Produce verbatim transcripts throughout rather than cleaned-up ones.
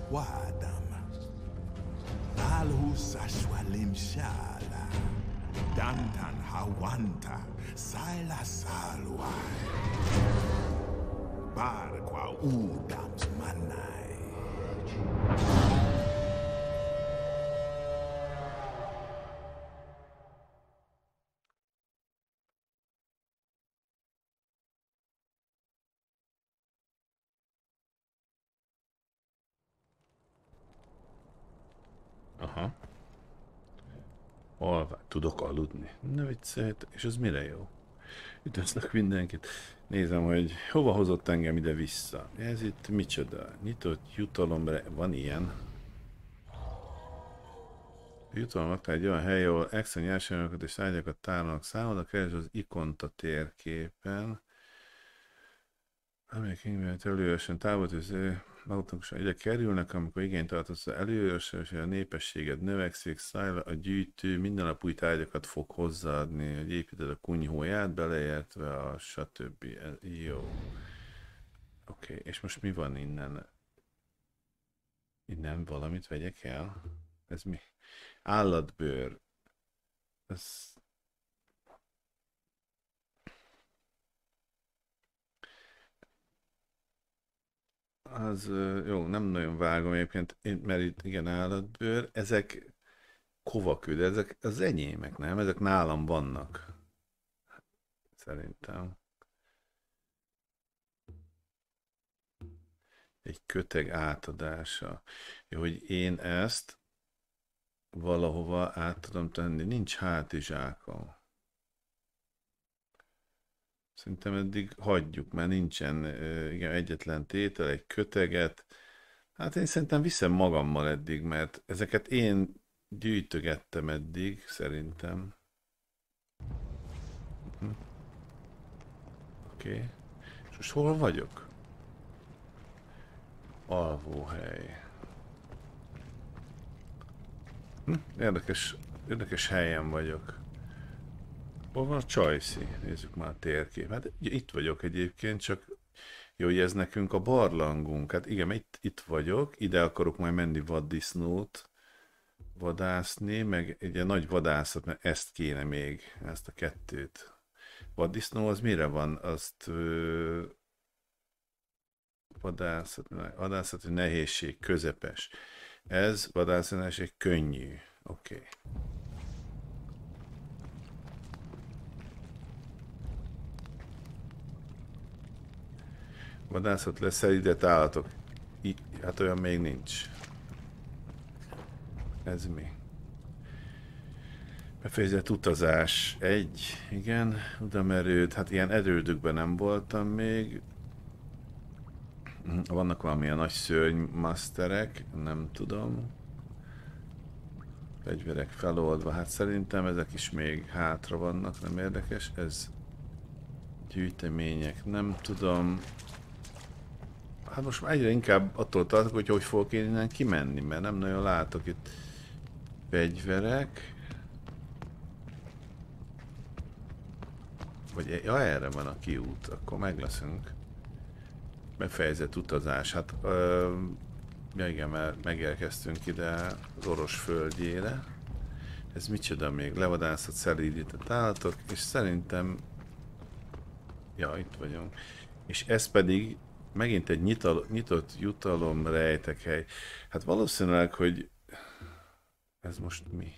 Wadam. Alhu Sashwalim Shala. Dantan Hawanta. Sila Salwai. Barqua Udams Manai. Aha. Alvá, tudok aludni. Ne viccelj, és ez mire jó? Üdvözlök mindenkit. Nézem, hogy hova hozott engem ide vissza. Ez itt micsoda? Nyitott jutalomra. Van ilyen. A jutalom akár egy olyan hely, ahol extra nyersanyagokat és tárgyakat tárolnak számodra, keresd az ikont a térképen. Amelyek ingyen előjösen távolítő automatikusan ide kerülnek, amikor igényt tartasz előjösen, és a népességed növekszik, szájla a gyűjtő minden nap új tárgyakat fog hozzáadni, hogy építed a kunyhóját, beleértve a stb. Jó. Oké, okay. És most mi van innen? Innen valamit vegyek el? Ez mi? Állatbőr. Ez... Az jó, nem nagyon vágom egyébként, mert itt igen állatbőr, ezek kovakő, de ezek az enyémek, nem? Ezek nálam vannak. Szerintem. Egy köteg átadása. Jó, hogy én ezt valahova át tudom tenni. Nincs hátizsákom. Szerintem eddig hagyjuk, mert nincsen igen, egyetlen tétel, egy köteget. Hát én szerintem viszem magammal eddig, mert ezeket én gyűjtögettem eddig, szerintem. Hm. Oké. Okay. És most hol vagyok? Alvóhely. Hm? Érdekes, érdekes helyen vagyok. Hol van a Csajci? Nézzük már a térkép. Hát itt vagyok egyébként, csak jó, hogy ez nekünk a barlangunk. Hát igen, itt, itt vagyok, ide akarok majd menni vaddisznót vadászni, meg egy ilyen nagy vadászat, mert ezt kéne még, ezt a kettőt. Vaddisznó az mire van? Azt ö, vadászat, vadászati nehézség közepes. Ez vadászati nehézség könnyű. Oké. Okay. Vadászat leszerített állatok. I, hát olyan még nincs. Ez mi? Befejezett utazás. Egy. Igen. Udamerőd. Hát ilyen erődökben nem voltam még. Vannak valamilyen nagy szörny masterek. Nem tudom. Fegyverek feloldva. Hát szerintem ezek is még hátra vannak. Nem érdekes. Ez gyűjtemények. Nem tudom. Hát most már egyre inkább attól tartok, hogy hogy fogok én innen kimenni, mert nem nagyon látok itt fegyverek. Vagy ja, erre van a kiút, akkor meg leszünk. Befejezett utazás. Hát, ö, ja igen, mert megérkeztünk ide az Oros földjére. Ez micsoda még? Levadászott, szelídített állatok, és szerintem... Ja, itt vagyunk. És ez pedig megint egy nyital, nyitott jutalom rejtekhely. Hát valószínűleg, hogy ez most mi?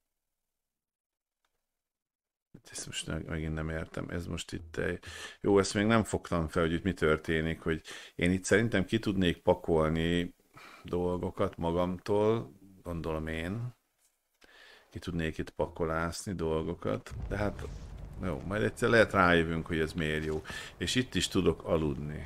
Ezt most megint nem értem. Ez most itt egy... Jó, ezt még nem fogtam fel, hogy itt mi történik, hogy én itt szerintem ki tudnék pakolni dolgokat magamtól, gondolom én. Ki tudnék itt pakolászni dolgokat, de hát jó, majd egyszer lehet rájövünk, hogy ez miért jó. És itt is tudok aludni.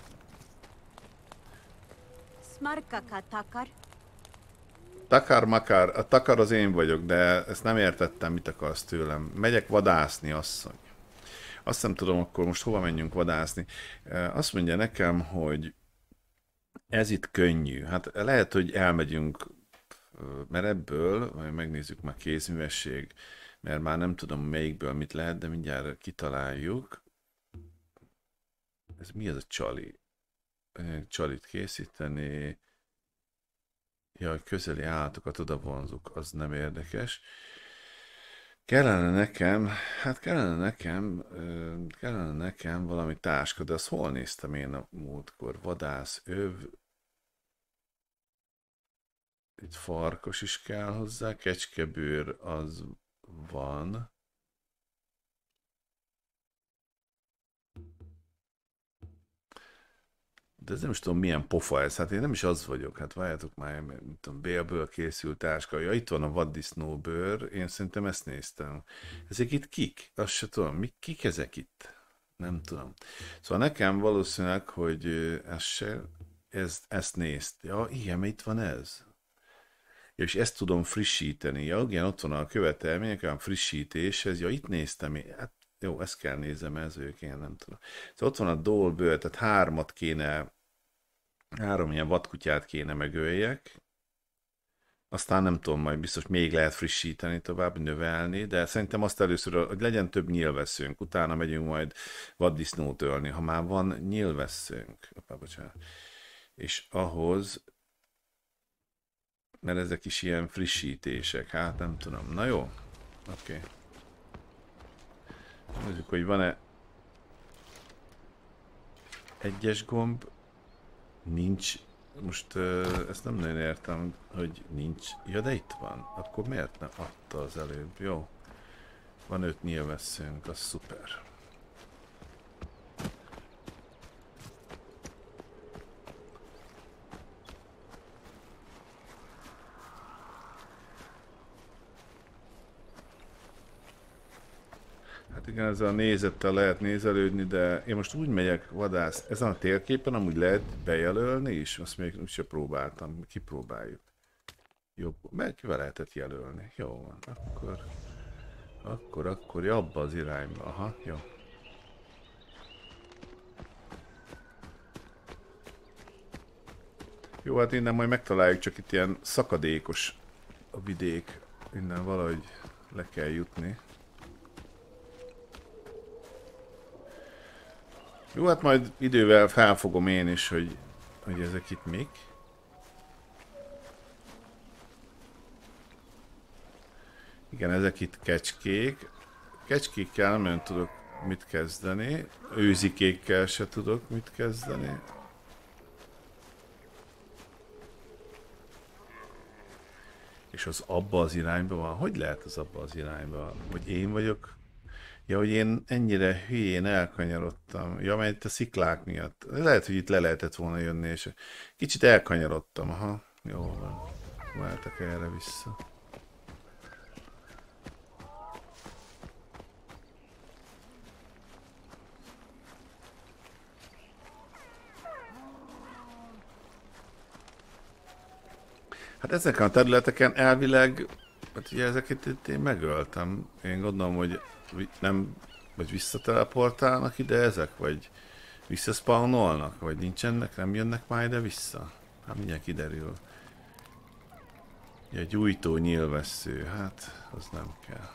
Takar makar, a takar az én vagyok, de ezt nem értettem, mit akarsz tőlem. Megyek vadászni, asszony. Azt nem tudom, akkor most hova menjünk vadászni. Azt mondja nekem, hogy ez itt könnyű. Hát lehet, hogy elmegyünk, mert ebből, majd megnézzük már kézművesség, mert már nem tudom melyikből mit lehet, de mindjárt kitaláljuk. Ez mi az a csali? Csalit készíteni. Jaj, közeli állatokat oda vonzuk, az nem érdekes. Kellene nekem, hát kellene nekem, ö, kellene nekem valami táska, de azt hol néztem én a múltkor? Vadász, öv, itt farkas is kell hozzá, kecskebőr az van. De ez nem is tudom milyen pofa ez, hát én nem is az vagyok, hát várjátok már, nem tudom, bélből készült táska, ja, itt van a vaddisznóbőr, én szerintem ezt néztem. Ezek itt kik? Azt se tudom, mi, kik ezek itt? Nem tudom. Szóval nekem valószínűleg, hogy ö, ez se, ez, ezt nézt. Ja, igen, mert itt van ez. Ja, és ezt tudom frissíteni. Ja, igen, ott van a követelmények, olyan frissítés, ez, ja, itt néztem én. Hát jó, ezt kell nézem, ez ők, én nem tudom. Szóval ott van a dolbőr, tehát hármat kéne, három ilyen vadkutyát kéne megöljek. Aztán nem tudom, majd biztos még lehet frissíteni tovább, növelni, de szerintem azt először, hogy legyen több nyílvesszőnk, utána megyünk majd vaddisznót ölni, ha már van nyílvesszőnk. Opa, bocsánat. És ahhoz, mert ezek is ilyen frissítések, hát nem tudom. Na jó, oké. Okay. Nézzük, hogy van-e egyes gomb, nincs, most uh, ezt nem nagyon értem, hogy nincs, ja de itt van, akkor miért nem adta az előbb, jó. Van öt nyilvesszőnk, az szuper. Hát igen, ezzel a nézettel lehet nézelődni, de én most úgy megyek vadász. Ezen a térképen amúgy lehet bejelölni is, azt még úgy sem próbáltam, kipróbáljuk. Jobb, meg kivel lehetett jelölni. Jó van, akkor... Akkor, akkor, ja, abba az irányba, aha, jó. Jó, hát innen majd megtaláljuk, csak itt ilyen szakadékos a vidék. Innen valahogy le kell jutni. Jó, hát majd idővel felfogom én is, hogy, hogy ezek itt mik. Igen, ezek itt kecskék. Kecskékkel nem olyan tudok mit kezdeni. Őzikékkel se tudok mit kezdeni. És az abba az irányba van? Hogy lehet az abba az irányba? Hogy én vagyok? Ja, hogy én ennyire hülyén elkanyarodtam. Ja, mert itt a sziklák miatt. Lehet, hogy itt le lehetett volna jönni, és kicsit elkanyarodtam. Aha, jó van. Váltak erre vissza. Hát ezeken a területeken elvileg, hát ugye ezeket itt én megöltem. Én gondolom, hogy nem, vagy visszateleportálnak ide ezek, vagy visszaspawnolnak, vagy nincsenek, nem jönnek már ide vissza. Hát mindjárt kiderül. Ja, gyújtó nyílvessző, hát az nem kell.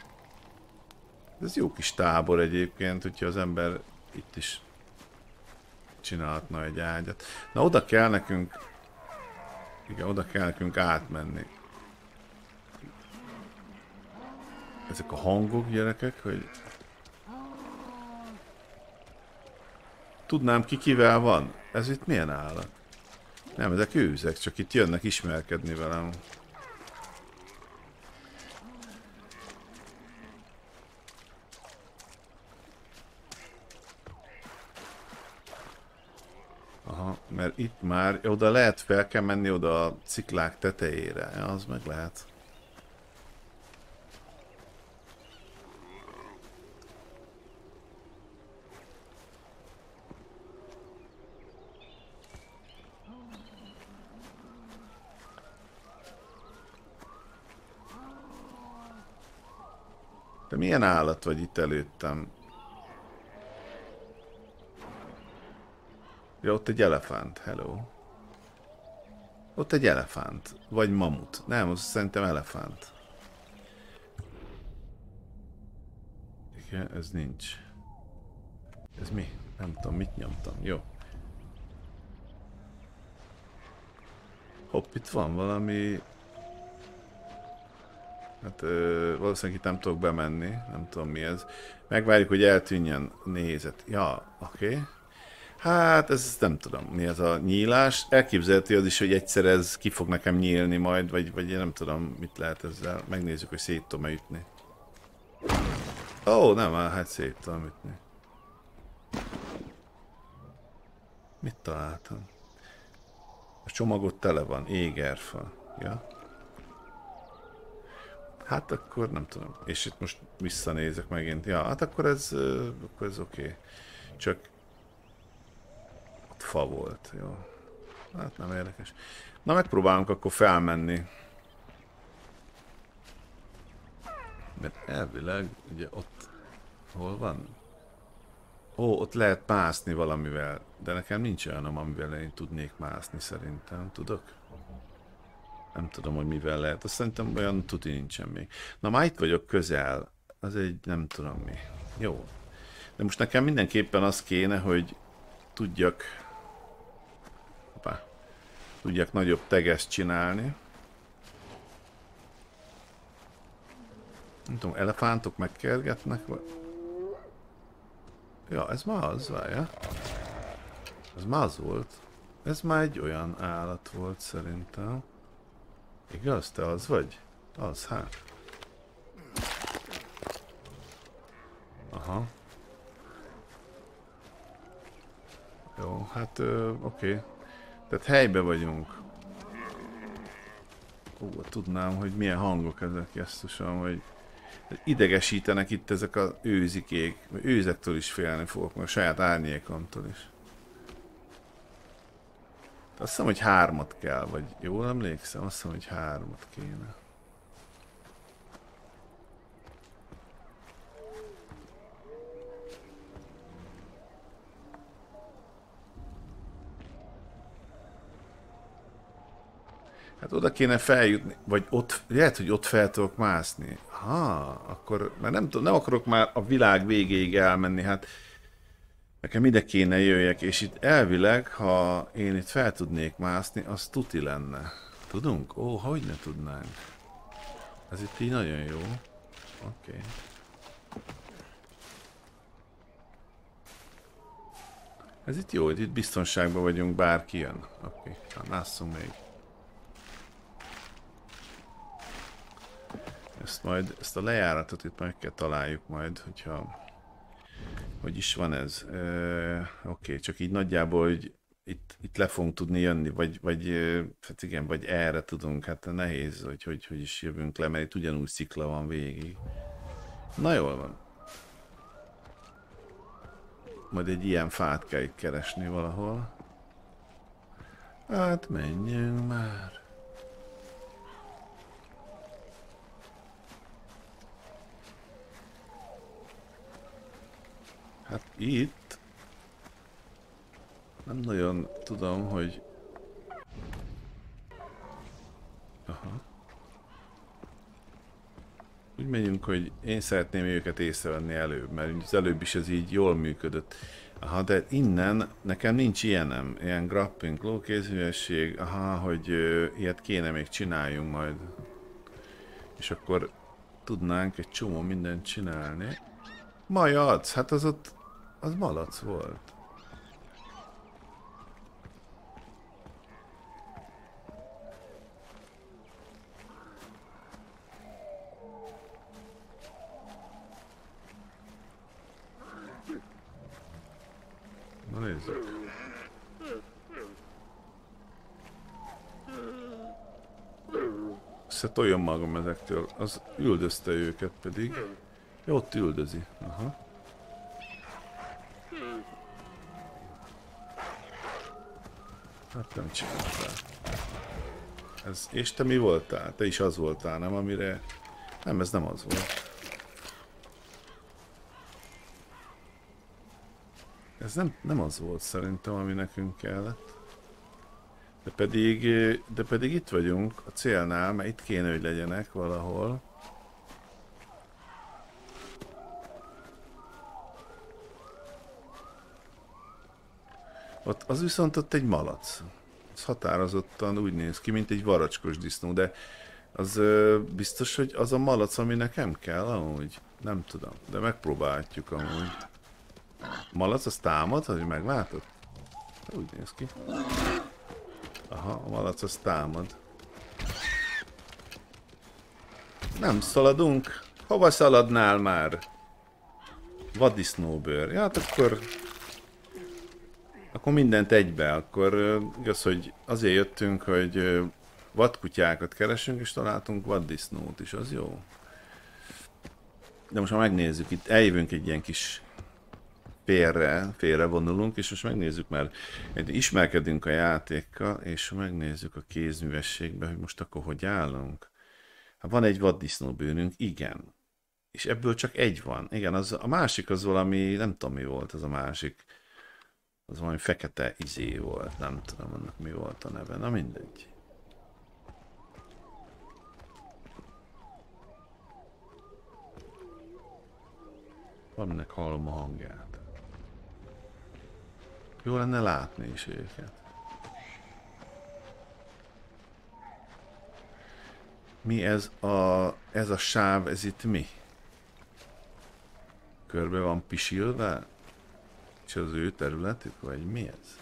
Ez jó kis tábor egyébként, hogyha az ember itt is csinálhatna egy ágyat. Na oda kell nekünk, igen, oda kell nekünk átmenni. Ezek a hangok, gyerekek, hogy... Tudnám ki kivel van? Ez itt milyen állat? Nem, ezek őzek, csak itt jönnek ismerkedni velem. Aha, mert itt már oda lehet, fel kell menni oda a ciklák tetejére. Ja, az meg lehet. De milyen állat vagy itt előttem? Ja, ott egy elefánt, hello. Ott egy elefánt. Vagy mamut. Nem, az szerintem elefánt. Igen, ez nincs. Ez mi? Nem tudom, mit nyomtam. Jó. Hopp, itt van valami... Hát ö, valószínűleg itt nem tudok bemenni, nem tudom mi ez. Megvárjuk, hogy eltűnjön a nézet. Ja, oké. Okay. Hát ez nem tudom, mi ez a nyílás. Elképzelhető az is, hogy egyszer ez ki fog nekem nyílni majd, vagy, vagy én nem tudom, mit lehet ezzel. Megnézzük, hogy szét tudom-e ütni. Ó, oh, nem, hát szét tudom ütni. Mit találtam? A csomagot tele van, égerfa. Ja. Hát akkor nem tudom. És itt most visszanézek megint. Ja, hát akkor ez, uh, akkor ez oké. Okay. Csak ott fa volt, jó. Hát nem érdekes. Na megpróbálunk akkor felmenni. Mert elvileg, ugye ott... Hol van? Ó, ott lehet mászni valamivel. De nekem nincs olyanom, amivel én tudnék mászni szerintem. Tudok? Nem tudom, hogy mivel lehet. Azt szerintem olyan tuti nincsen még. Na már itt vagyok közel. Az egy nem tudom mi. Jó. De most nekem mindenképpen az kéne, hogy tudjak... Hoppá. Tudjak nagyobb tegest csinálni. Nem tudom, elefántok megkergetnek? Vagy... Ja, ez már az, várja. Ez már az volt. Ez már egy olyan állat volt szerintem. Igaz, te az vagy? Az, hát. Aha. Jó, hát ö, oké. Okay. Tehát helybe vagyunk. Ó, tudnám, hogy milyen hangok ezek, jesszusom, hogy idegesítenek itt ezek az őzikék. Őzektől is félni fogok, meg a saját árnyékomtól is. Azt hiszem, hogy hármat kell, vagy jól emlékszem, azt hiszem, hogy hármat kéne. Hát oda kéne feljutni, vagy ott, lehet, hogy ott fel tudok mászni. Ha, akkor, mert nem tudom, nem akarok már a világ végéig elmenni, hát nekem ide kéne jöjjek, és itt elvileg, ha én itt fel tudnék mászni, az tuti lenne. Tudunk? Ó, hogy ne tudnánk. Ez itt így nagyon jó. Oké. Okay. Ez itt jó, hogy itt biztonságban vagyunk, bárki jön. Oké, okay. Másszunk még. Ezt majd, ezt a lejáratot itt meg kell találjuk majd, hogyha... Hogy is van ez? Uh, Oké, okay, csak így nagyjából, hogy itt, itt le fogunk tudni jönni, vagy, vagy, hát igen, vagy erre tudunk, hát nehéz, hogy, hogy hogy is jövünk le, mert itt ugyanúgy szikla van végig. Na jól van. Majd egy ilyen fát kell itt keresni valahol. Hát menjünk már. Hát itt nem nagyon tudom, hogy... Aha. Úgy megyünk, hogy én szeretném őket észrevenni előbb, mert az előbb is ez így jól működött. Aha, de innen nekem nincs ilyenem, ilyen grappling, lókézhülyesség, aha, hogy ö, ilyet kéne még csináljunk majd. És akkor tudnánk egy csomó mindent csinálni. Majac, hát az ott, az malac volt. Na nézzük. Összetoljon magam ezektől, az üldözte őket pedig. Jó, ott üldözi. Aha. Hát nem csináltál. Ez, és te mi voltál? Te is az voltál, nem? Amire... Nem, ez nem az volt. Ez nem, nem az volt szerintem, ami nekünk kellett. De pedig, de pedig itt vagyunk a célnál, mert itt kéne, hogy legyenek valahol. Ott, az viszont ott egy malac. Ez határozottan úgy néz ki, mint egy varacskos disznó, de az ö, biztos, hogy az a malac, ami nekem kell, amúgy. Nem tudom, de megpróbálhatjuk amúgy. Malac, az támad, hogy meglátod? Úgy néz ki. Aha, a malac az támad. Nem szaladunk. Hova szaladnál már? Vaddisznóbőr. Ja, hát akkor... Akkor mindent egybe. Akkor ö, igaz, hogy azért jöttünk, hogy ö, vadkutyákat keresünk, és találtunk vaddisznót is. Az jó. De most már megnézzük. Itt eljövünk egy ilyen kis félre, félre vonulunk, és most megnézzük, mert ismerkedünk a játékkal, és megnézzük a kézművességbe, hogy most akkor hogy állunk. Hát van egy vaddisznóbőrünk, igen. És ebből csak egy van. Igen, az, a másik az valami, nem tudom mi volt az a másik. Az valami fekete izé volt, nem tudom annak mi volt a neve, na mindegy. Valaminek hallom a hangját. Jó lenne látni is őket. Mi ez a, ez a sáv, ez itt mi? Körbe van pisilve? És az ő területük, vagy mi ez?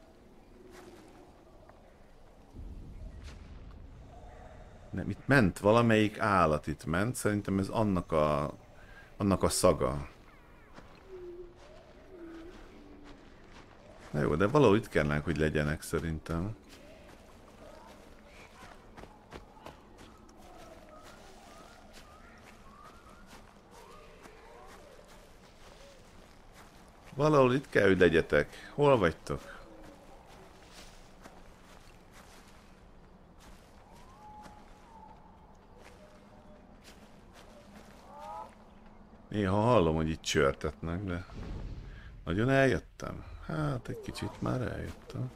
Nem, itt ment valamelyik állat, itt ment, szerintem ez annak a, annak a szaga. Na jó, de valahol itt kellene, hogy legyenek szerintem. Valahol itt kell, hogy legyetek. Hol vagytok? Néha hallom, hogy itt csörtetnek, de... Nagyon eljöttem? Hát egy kicsit már eljöttem.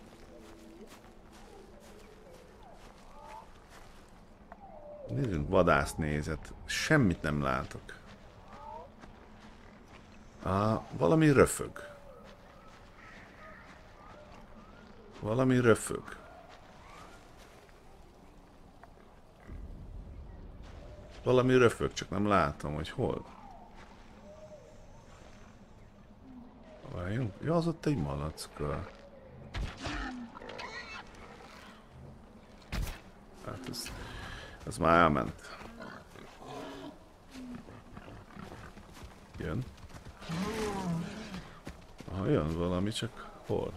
Nézzünk, vadásznézet. Semmit nem látok. Ah, valami röfög. Valami röfög. Valami röfög, csak nem látom, hogy hol. Várjunk. Ja, az ott egy malacka. Hát ez, ez már elment. Jön. Aha, jön valami, csak hol?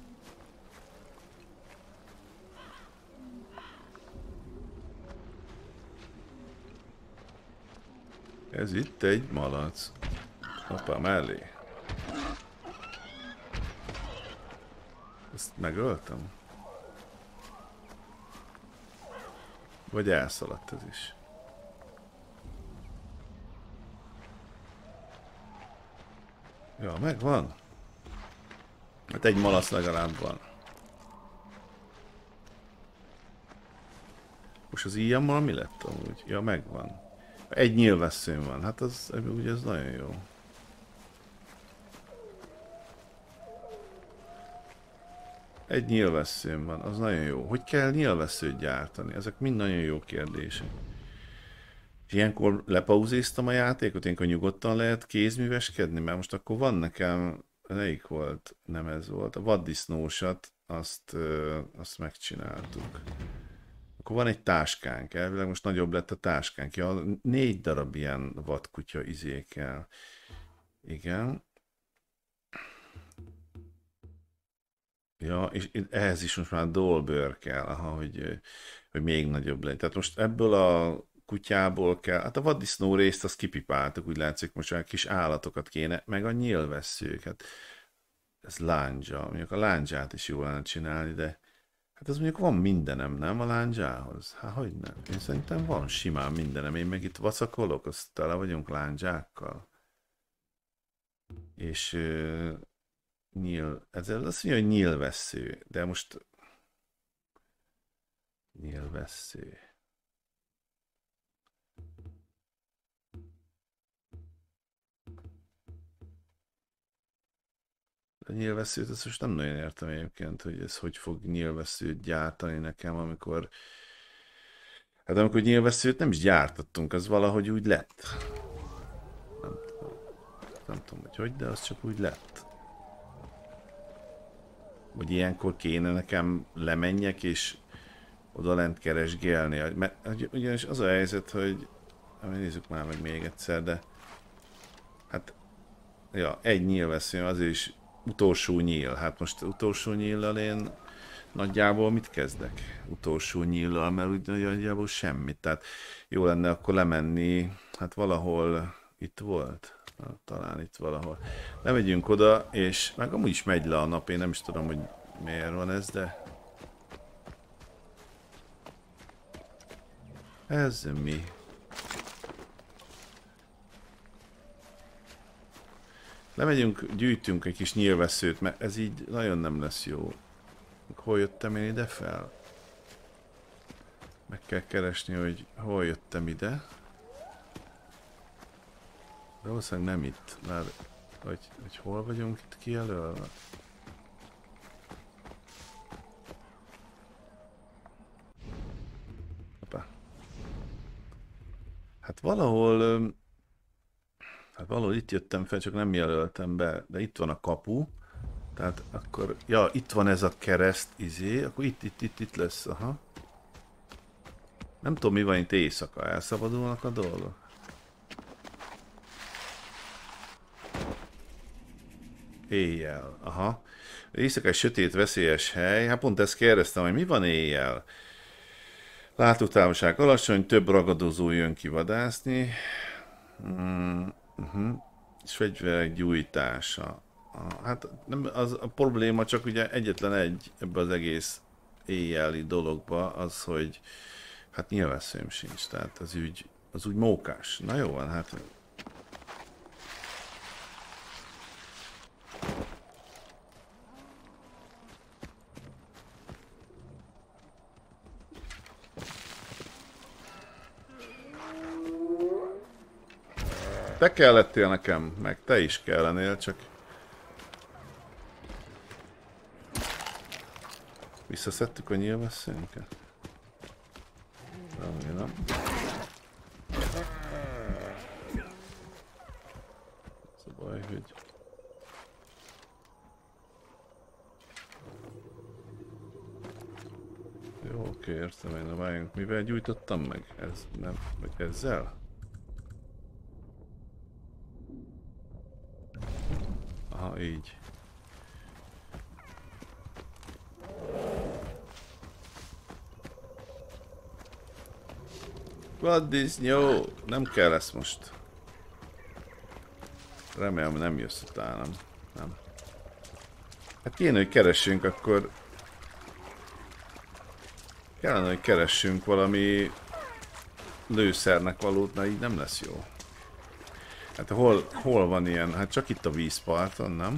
Ez itt egy malac. Hoppá, mellé. Ezt megöltem? Vagy elszaladt ez is? Ja, megvan. Hát egy malac legalább van. Most az íjammal mi lett amúgy? Ja, megvan. Egy nyílvesszőn van. Hát az, ugye ez nagyon jó. Egy nyílvesszőn van, az nagyon jó. Hogy kell nyílvesszőt gyártani? Ezek mind nagyon jó kérdések. És ilyenkor lepauzéztam a játékot, ilyenkor nyugodtan lehet kézműveskedni, mert most akkor van nekem, melyik volt, nem ez volt, a vaddisznósat, azt, ö, azt megcsináltuk. Akkor van egy táskánk, elvileg most nagyobb lett a táskánk. Ja, négy darab ilyen vadkutya izé kell. Igen. Ja, és ehhez is most már dolbőr kell, aha, hogy, hogy még nagyobb legyen. Tehát most ebből a kutyából kell, hát a vaddisznó részt azt kipipáltuk, úgy látszik, most már kis állatokat kéne, meg a nyílvesszőket. Ez lándzsa, mondjuk a lándzsát is jól lenne csinálni, de hát az mondjuk van mindenem, nem a lándzsához? Hát hogy nem? Én szerintem van simán mindenem, én meg itt vacakolok, azt tele vagyunk lándzsákkal. És nyíl, ez azt mondja, hogy nyílvessző, de most nyílvessző. A nyilvesszőt, ezt most nem nagyon értem egyébként, hogy ez hogy fog nyilvesszőt gyártani nekem, amikor... Hát amikor nyilvesszőt nem is gyártottunk, az valahogy úgy lett. Nem tudom, nem tudom hogy hogy, de az csak úgy lett. Hogy ilyenkor kéne nekem lemenjek és oda lent keresgélni. Mert ugyanis az a helyzet, hogy... Nézzük már meg még egyszer, de... Hát... Ja, egy nyílvesző, azért is utolsó nyíl. Hát most utolsó nyíllal én nagyjából mit kezdek? Utolsó nyíllal, mert úgy nagyjából semmit. Tehát jó lenne akkor lemenni, hát valahol itt volt. Talán itt valahol. Lemegyünk oda, és meg amúgy is megy le a nap, én nem is tudom, hogy miért van ez, de... Ez mi? Lemegyünk, gyűjtünk egy kis nyílvesszőt, mert ez így nagyon nem lesz jó. Hol jöttem én ide fel? Meg kell keresni, hogy hol jöttem ide. De valószínűleg nem itt, mert hogy, hogy hol vagyunk itt kijelölve. Hoppá. Hát valahol... Hát valahol itt jöttem fel, csak nem jelöltem be, de itt van a kapu. Tehát akkor, ja, itt van ez a kereszt, izé, akkor itt, itt, itt, itt lesz, aha. Nem tudom, mi van itt éjszaka, elszabadulnak a dolgok. Éjjel, aha. Éjszaka egy sötét, veszélyes hely, hát pont ezt kérdeztem, hogy mi van éjjel. Látótávolság alacsony, több ragadozó jön ki vadászni. Mm, uh-huh. És fegyverek gyújtása. Hát nem, az a probléma csak ugye egyetlen egy ebbe az egész éjjeli dologba az, hogy hát nyilvesszőm sincs, tehát az ügy, az úgy mókás. Na jó van, hát... Te kellettél nekem, meg te is kellenél, csak... Visszaszedtük a nyilvesszőnket? Remélem. Ez a baj, hogy... Jó, oké, értem én, várjunk. Mivel gyújtottam meg? Ez nem... Vagy ezzel? Aha, így. Vaddisznó! Nem kell lesz most. Remélem nem jössz utánam. Nem. Hát kéne, hogy keressünk akkor... Kellene, hogy keressünk valami lőszernek valót, mert így nem lesz jó. Hát hol, hol van ilyen? Hát csak itt a vízparton, nem?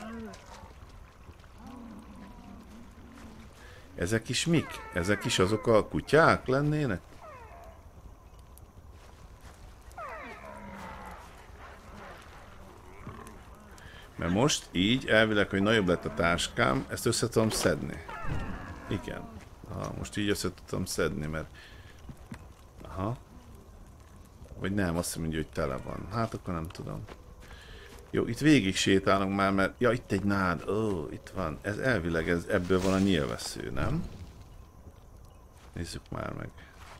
Ezek is mik? Ezek is azok a kutyák lennének? Mert most így elvileg, hogy nagyobb lett a táskám, ezt össze tudom szedni. Igen. Aha, most így össze tudom szedni, mert... Aha. Vagy nem, azt mondja, hogy tele van. Hát akkor nem tudom. Jó, itt végig sétálunk már, mert... Ja, itt egy nád. Ó, itt van. Ez elvileg, ez, ebből van a nyilvessző, nem? Nézzük már meg.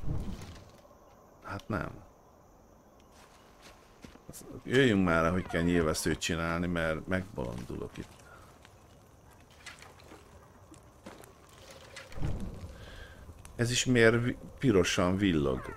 Hát nem. Jöjjünk már, hogy kell nyilvesszőt csinálni, mert megbolondulok itt. Ez is miért pirosan villog?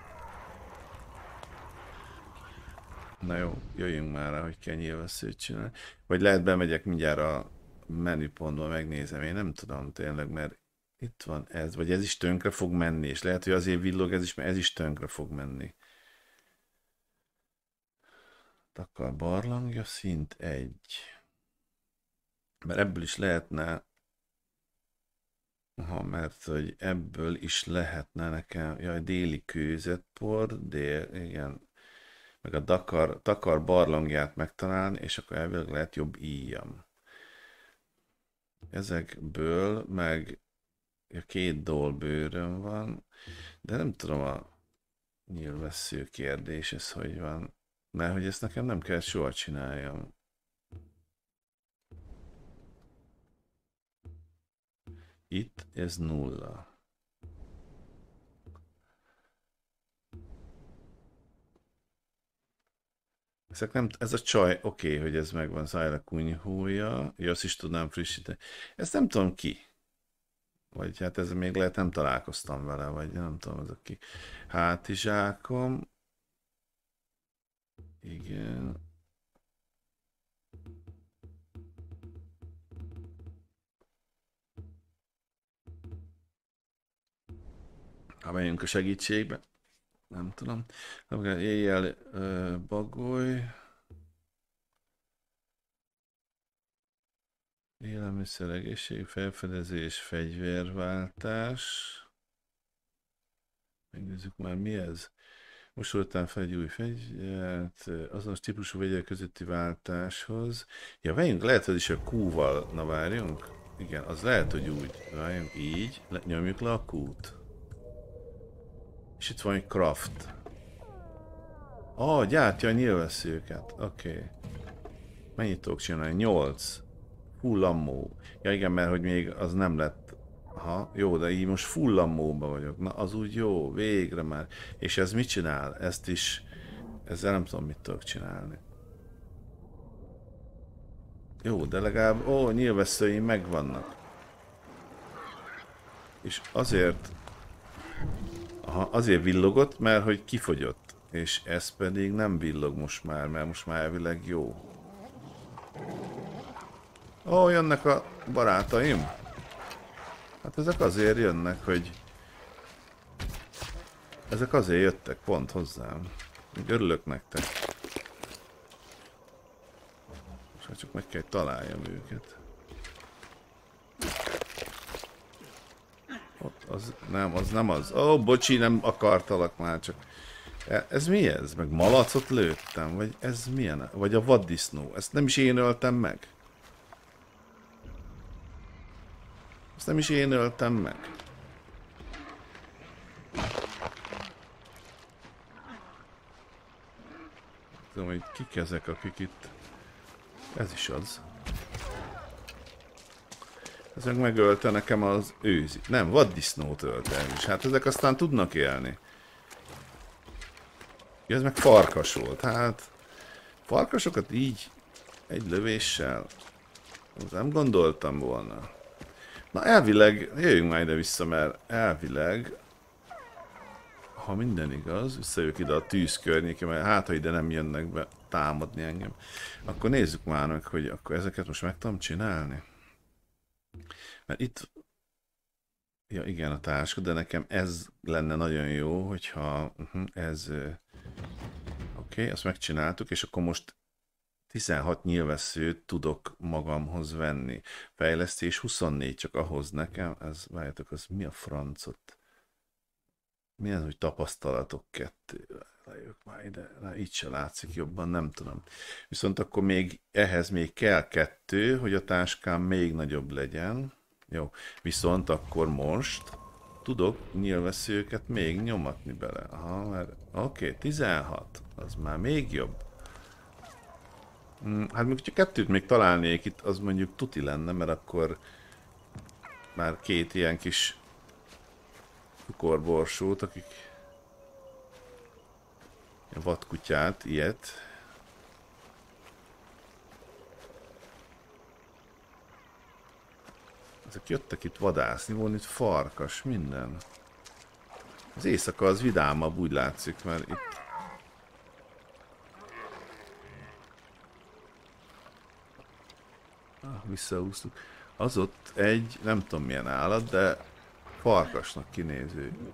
Na jó, jöjjünk már, hogy kell nyilvesszőt csinálni. Vagy lehet bemegyek mindjárt a menüpontba, megnézem. Én nem tudom tényleg, mert itt van ez, vagy ez is tönkre fog menni, és lehet, hogy azért villog ez is, mert ez is tönkre fog menni. Takar barlangja, szint egy. Mert ebből is lehetne... Aha, mert hogy ebből is lehetne nekem... Jaj, déli kőzetpor, dél, igen. Meg a Dakar, Takar barlangját megtalálni, és akkor elvileg lehet jobb íjam. Ezekből meg a két doll bőröm van, de nem tudom a nyilvessző kérdés, ez hogy van. Mert hogy ezt nekem nem kell soha csináljam. Itt ez nulla. Ezek nem, ez a csaj, oké, okay, hogy ez megvan, Zyla kunyhója, ja, azt is tudnám frissíteni. Ezt nem tudom ki. Vagy hát ez még lehet nem találkoztam vele, vagy nem tudom, az aki. Hátizsákom. Igen. Ha megyünk a segítségbe. Nem tudom. Éjjel uh, bagoly. Élelmiszer, egészség, felfedezés, fegyverváltás. Megnézzük már mi ez. Most voltam fel egy új fegyvert, azonos típusú vegyek közötti váltáshoz. Ja, vegyünk, lehet, hogy is a Q-val, na várjunk. Igen, az lehet, hogy úgy. Várjunk, így, le, nyomjuk le a Q-t. És itt van egy craft. Ah, oh, gyártja a nyilvesszőket. Oké. Okay. Mennyit tudok csinálni? nyolc. Full ammo. Ja igen, mert hogy még az nem lett. Aha, jó, de így most full ammóba vagyok. Na, az úgy jó, végre már. És ez mit csinál? Ezt is... Ezzel nem tudom, mit tudok csinálni. Jó, de legalább... Ó, nyilvesszőim megvannak. És azért... Aha, azért villogott, mert hogy kifogyott. És ez pedig nem villog most már, mert most már elvileg jó. Ó, jönnek a barátaim. Hát ezek azért jönnek, hogy... Ezek azért jöttek pont hozzám. Még örülök nektek. És csak meg kell találjam őket. Ott az... Nem, az nem az. Ó, bocsi, nem akartalak már, csak... Ez mi ez? Meg malacot lőttem? Vagy ez milyen? Vagy a vaddisznó? Ezt nem is én öltem meg? Ezt nem is én öltem meg. Tudom, hogy kik ezek, akik itt... Ez is az. Ezek megölte nekem az őzi. Nem, vaddisznót ölt el is. Hát ezek aztán tudnak élni. Ez meg farkas volt. Hát... Farkasokat így... Egy lövéssel... Az nem gondoltam volna. Na elvileg, jöjjünk már ide vissza, mert elvileg, ha minden igaz, visszajövök ide a tűz környéke, mert hát ha ide nem jönnek be támadni engem, akkor nézzük már meg, hogy akkor ezeket most meg tudom csinálni. Mert itt, ja igen a táska, de nekem ez lenne nagyon jó, hogyha uh-huh, ez, oké, okay, azt megcsináltuk, és akkor most tizenhat nyilvesszőt tudok magamhoz venni. Fejlesztés huszonnégy csak ahhoz nekem. Ez, várjátok, az mi a francot? Mi az, hogy tapasztalatok kettő? Lejövök már ide. Na, így se látszik jobban, nem tudom. Viszont akkor még ehhez még kell kettő, hogy a táskám még nagyobb legyen. Jó, viszont akkor most tudok nyilvesszőket még nyomatni bele. Aha, mert oké, okay, tizenhat. Az már még jobb. Hát még hogyha kettőt még találnék itt, az mondjuk tuti lenne, mert akkor már két ilyen kis cukorborsót, akik vadkutyát, ilyet. Ezek jöttek itt vadászni, van itt farkas, minden. Az éjszaka az vidámabb, úgy látszik, mert itt visszahúztuk. Az ott egy, nem tudom milyen állat, de farkasnak kinéző.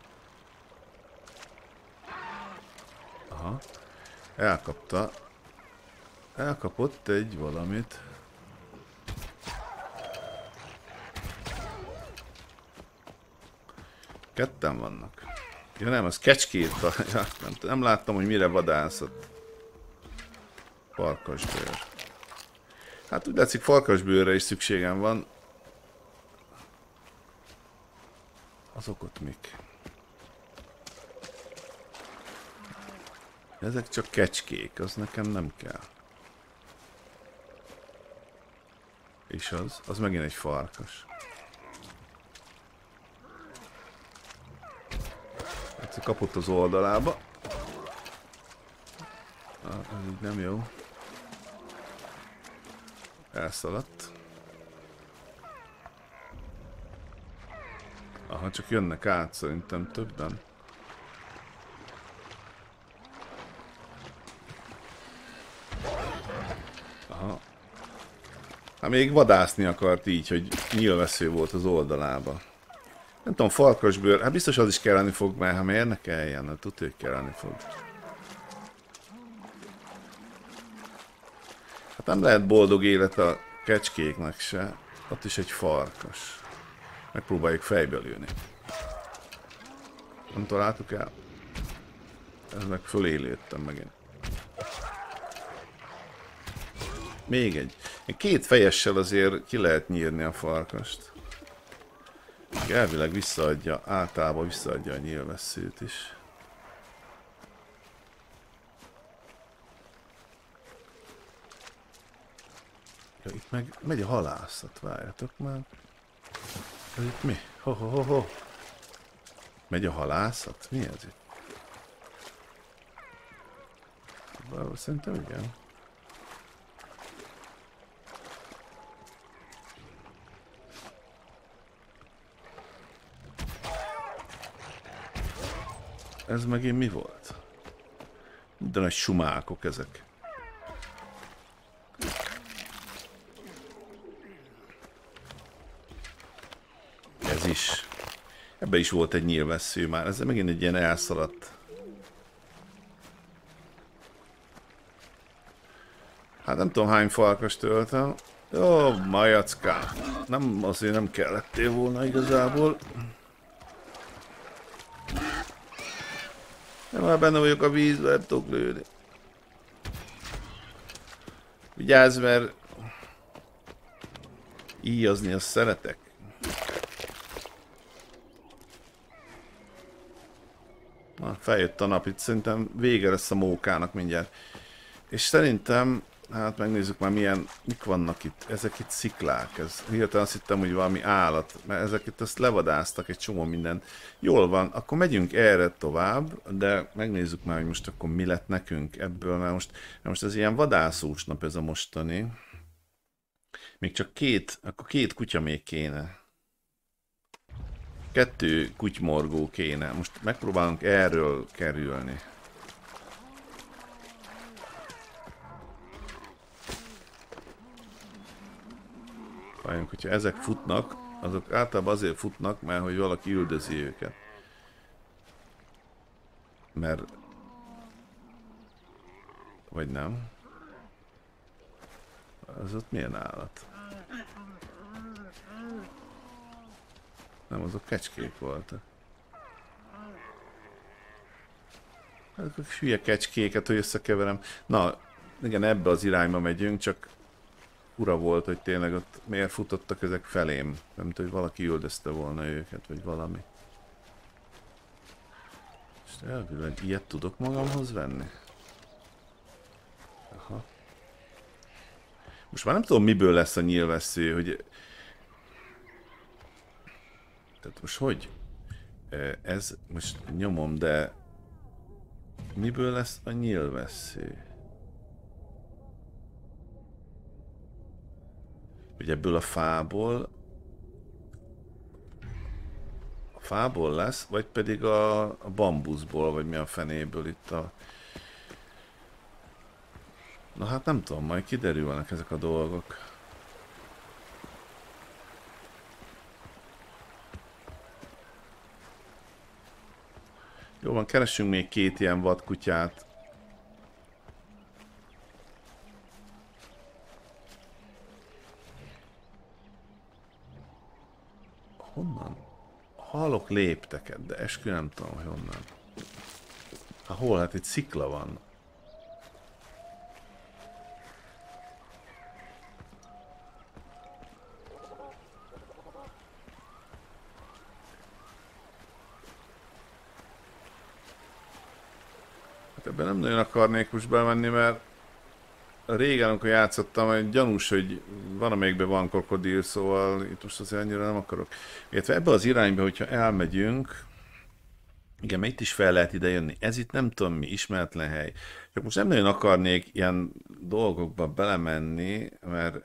Aha. Elkapta. Elkapott egy valamit. Ketten vannak. Ja nem, az kecskét. Ja, nem, nem láttam, hogy mire vadászott. Farkasbőr. Hát úgy látszik, farkasbőrre is szükségem van. Azok ott mik? Ezek csak kecskék, az nekem nem kell. És az? Az megint egy farkas. Egyszer kapott az oldalába. Ah, ez így nem jó. Elszaladt. Aha, csak jönnek át szerintem többen. Aha. Hát még vadászni akart így, hogy nyílvesző volt az oldalába. Nem tudom, farkasbőr, hát biztos az is kelleni fog, mert ha miért ne kelljen, hát tudja, hogy kelleni fog. Hát nem lehet boldog élet a kecskéknek se, ott is egy farkas. Megpróbáljuk fejből lőni. Nem találtuk el? Ez meg fölé lőttem megint. Még egy. Két fejessel azért ki lehet nyírni a farkast. Elvileg visszaadja, általában visszaadja a nyílvesszőt is. Ja, itt meg megy a halászat, várjatok már. Ez itt mi? Ho, ho, ho, ho. Megy a halászat? Mi ez itt? Szerintem igen. Ez megint mi volt? De nagy sumákok ezek. Ez is. Ebbe is volt egy nyílvessző már. Ez megint egy ilyen elszaladt. Hát nem tudom hány farkast töltem. Jó, majackám. Nem, azért nem kellettél volna igazából. Nem, már benne vagyok a vízbe, nem tudok lőni. Vigyázz, mert íjazni azt szeretek. Na, feljött a nap, itt szerintem vége lesz a mókának mindjárt. És szerintem, hát megnézzük már milyen, mik vannak itt. Ezek itt sziklák, ez hirtelen azt hittem, hogy valami állat, mert ezek itt azt levadáztak egy csomó mindent. Jól van, akkor megyünk erre tovább, de megnézzük már, hogy most akkor mi lett nekünk ebből, mert most, mert most ez ilyen vadászós nap ez a mostani. Még csak két, akkor két kutya még kéne. Kettő kutymorgó kéne. Most megpróbálunk erről kerülni. Várjunk, hogyha ezek futnak, azok általában azért futnak, mert hogy valaki üldözi őket. Mert... Vagy nem. Az ott milyen állat? Nem, azok kecskék voltak. Ezek a hülye kecskéket, hogy összekeverem. Na, igen, ebbe az irányba megyünk, csak ura volt, hogy tényleg ott miért futottak ezek felém. Nem tudom, hogy valaki üldözte volna őket, vagy valami. És elvileg ilyet tudok magamhoz venni? Aha. Most már nem tudom, miből lesz a nyílvessző, hogy... Tehát most hogy? Ez, most nyomom, de... Miből lesz a nyílvessző? Hogy ebből a fából... A fából lesz, vagy pedig a, a bambuszból, vagy mi a fenéből itt a... Na hát nem tudom, majd kiderülnek ezek a dolgok. Jó van, keressünk még két ilyen vadkutyát. Honnan? Hallok lépteket, de eskü nem tudom, hogy honnan. Hát hol? Hát itt szikla van. Hát ebben nem nagyon akarnék most bemenni, mert régen, amikor játszottam, egy gyanús, hogy van amelyikben van krokodil, szóval itt most azért annyira nem akarok. Illetve ebbe az irányba, hogyha elmegyünk, igen, mert itt is fel lehet ide jönni. Ez itt nem tudom mi, ismeretlen hely. Csak most nem nagyon akarnék ilyen dolgokba belemenni, mert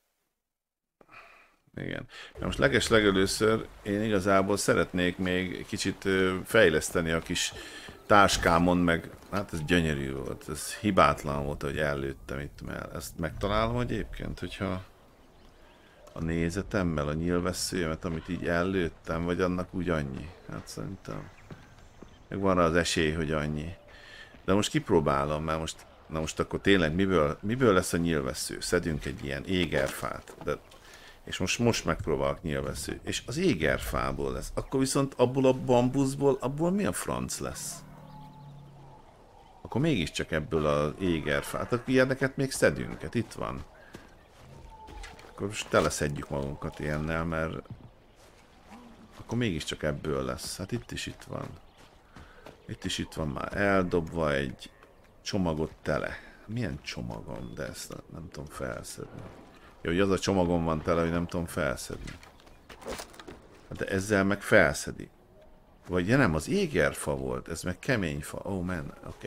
igen. De most leges legelőször én igazából szeretnék még kicsit ö, fejleszteni a kis táskámon, meg hát ez gyönyörű volt, ez hibátlan volt, hogy ellőttem itt, mert ezt megtalálom egyébként, hogyha a nézetemmel, a nyílvesszőjemet, amit így ellőttem, vagy annak úgy annyi. Hát szerintem meg van rá az esély, hogy annyi. De most kipróbálom, mert most, na most akkor tényleg miből, miből lesz a nyílvessző? Szedünk egy ilyen égerfát, de és most, most megpróbálok nyilvessző. És az égerfából lesz. Akkor viszont abból a bambuszból, abból mi a franc lesz? Akkor mégiscsak ebből az égerfát. Tehát ilyeneket még szedünk, hát itt van. Akkor most teleszedjük magunkat ilyennel, mert akkor mégiscsak ebből lesz. Hát itt is itt van. Itt is itt van már eldobva egy csomagot tele. Milyen csomagom? De ezt nem tudom felszedni. Jó, hogy az a csomagom van tele, hogy nem tudom felszedni. De ezzel meg felszedi. Vagy ja nem, az égerfa volt, ez meg kemény fa. Oh man, oké. Okay.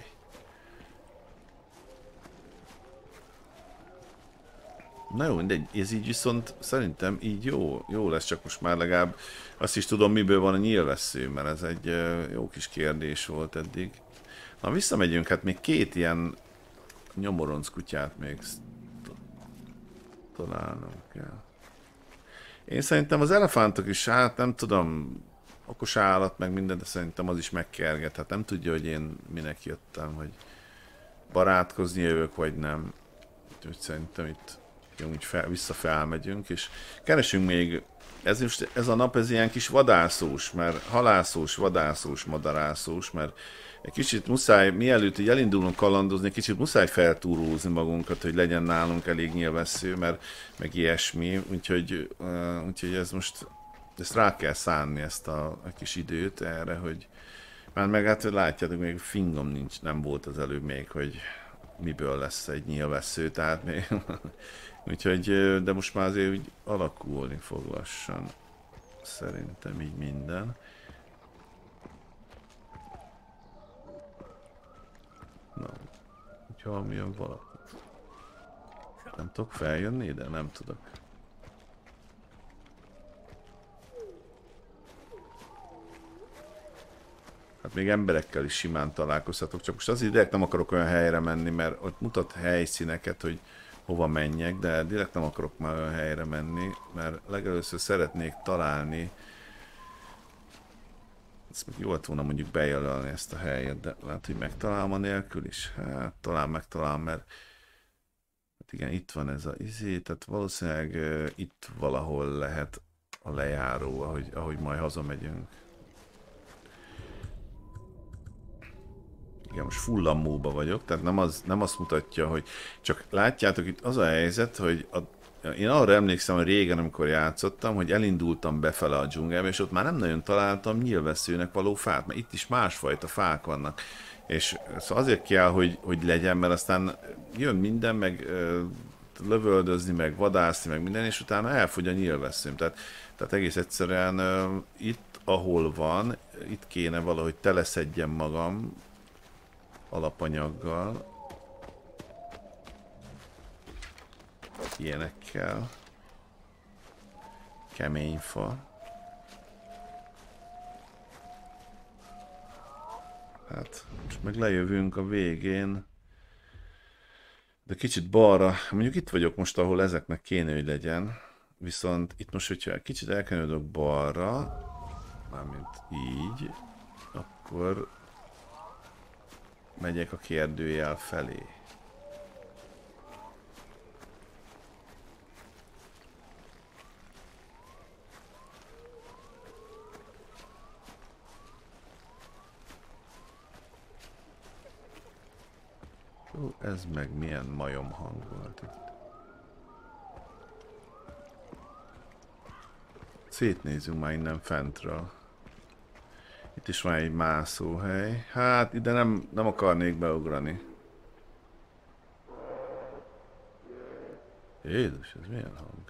Na jó, mindegy, ez így viszont szerintem így jó, jó lesz, csak most már legalább azt is tudom, miből van a nyílvessző, mert ez egy jó kis kérdés volt eddig. Na visszamegyünk, hát még két ilyen nyomoronc kutyát még találnom kell. Én szerintem az elefántok is, hát nem tudom, okos állat, meg minden, de szerintem az is megkerget. Hát nem tudja, hogy én minek jöttem, hogy barátkozni jövök, vagy nem. Úgyhogy szerintem itt úgy fel, vissza felmegyünk, és keresünk még, ez, most, ez a nap ez ilyen kis vadászós, mert halászós, vadászós, madarászós, mert egy kicsit muszáj, mielőtt hogy elindulunk kalandozni, kicsit muszáj feltúrózni magunkat, hogy legyen nálunk elég nyilvessző, mert meg ilyesmi, úgyhogy, uh, úgyhogy ez most, ezt rá kell szánni ezt a, a kis időt erre, hogy már meg hát látjátok, még fingom nincs, nem volt az előbb még, hogy miből lesz egy nyilvessző, tehát még, úgyhogy, de most már azért úgy alakulni fog lassan, szerintem így minden. Na, hogyha milyen valaki. Nem tudok feljönni ide? Nem tudok. Hát még emberekkel is simán találkozhatok, csak most azért direkt nem akarok olyan helyre menni, mert ott mutat helyszíneket, hogy hova menjek, de direkt nem akarok már olyan helyre menni, mert legelőször szeretnék találni. Ezt még jó lett volna mondjuk bejelölni ezt a helyet, de lehet, hogy megtalálom a nélkül is. Hát talán megtalálom, mert hát igen, itt van ez a izé, tehát valószínűleg uh, itt valahol lehet a lejáró, ahogy, ahogy majd hazamegyünk. Igen, most full ammóba vagyok, tehát nem, az, nem azt mutatja, hogy csak látjátok itt az a helyzet, hogy a, én arra emlékszem, hogy régen, amikor játszottam, hogy elindultam befele a dzsungelbe, és ott már nem nagyon találtam nyílvesszőnek való fát, mert itt is másfajta fák vannak. És szóval azért kell, hogy, hogy legyen, mert aztán jön minden, meg ö, lövöldözni, meg vadászni, meg minden, és utána elfogy a nyílvesszőm. Tehát, tehát egész egyszerűen ö, itt, ahol van, itt kéne valahogy teleszedjem magam alapanyaggal. Ilyenekkel. Kemény fa. Hát, most meg lejövünk a végén. De kicsit balra, mondjuk itt vagyok most, ahol ezeknek kéne, hogy legyen. Viszont itt most, hogyha kicsit elkenődök balra, mármint így, akkor megyek a kérdőjel felé. Ó, ez meg milyen majom hang volt itt. Szétnézünk már innen fentről. Itt Itt is van egy mászóhely. Hát ide nem, nem akarnék beugrani. Jézus, ez milyen hang?